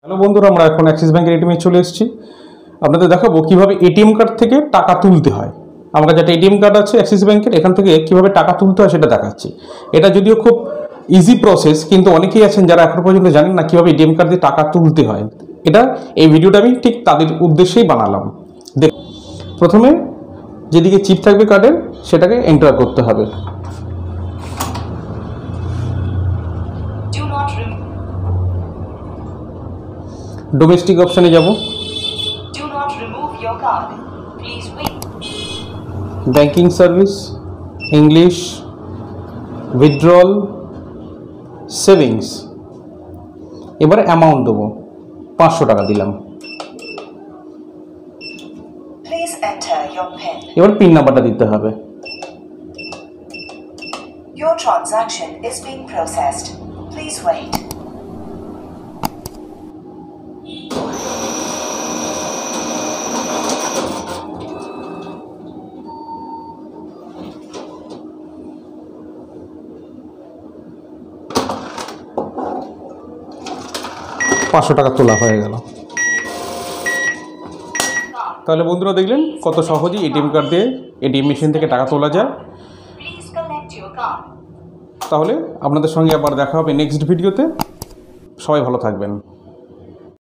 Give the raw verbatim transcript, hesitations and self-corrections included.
Hello বন্ধুরা, আমরা এখন অ্যাক্সিস ব্যাংকের এটিএমে চলে এসেছি। আপনাদের দেখাবো কিভাবে এটিএম কার্ড থেকে টাকা তুলতে হয়। আমার কাছে একটা এটিএম কার্ড আছে অ্যাক্সিস ব্যাংকের, এখান থেকে কিভাবে টাকা তুলতে হয় সেটা দেখাচ্ছি। এটা যদিও খুব ইজি প্রসেস, কিন্তু অনেকেই আছেন যারা এখনো পর্যন্ত জানেন না কিভাবে এটিএম কার্ড দিয়ে টাকা তুলতে হয়। এটা এই ভিডিওটা আমি ঠিক তাদের উদ্দেশ্যেই বানালাম। দেখ, প্রথমে যেদিকে চিপ থাকবে কার্ডের সেটাকে এন্টার করতে হবে। ডোমেস্টিক অপশনে যাব। Banking service, English, withdrawal, savings. এবারে অ্যামাউন্ট দেবো, পাঁচশো টাকা দিলাম। এবার পিন নাম্বারটা দিতে হবে। Your transaction is being processed. Please wait. পাঁচশো টাকা তোলা হয়ে গেল। তাহলে বন্ধুরা দেখলেন কত সহজেই এটিএম কার্ড দিয়ে এটিএম মেশিন থেকে টাকা তোলা যায়। তাহলে আপনাদের সঙ্গে আবার দেখা হবে নেক্সট ভিডিওতে। সবাই ভালো থাকবেন।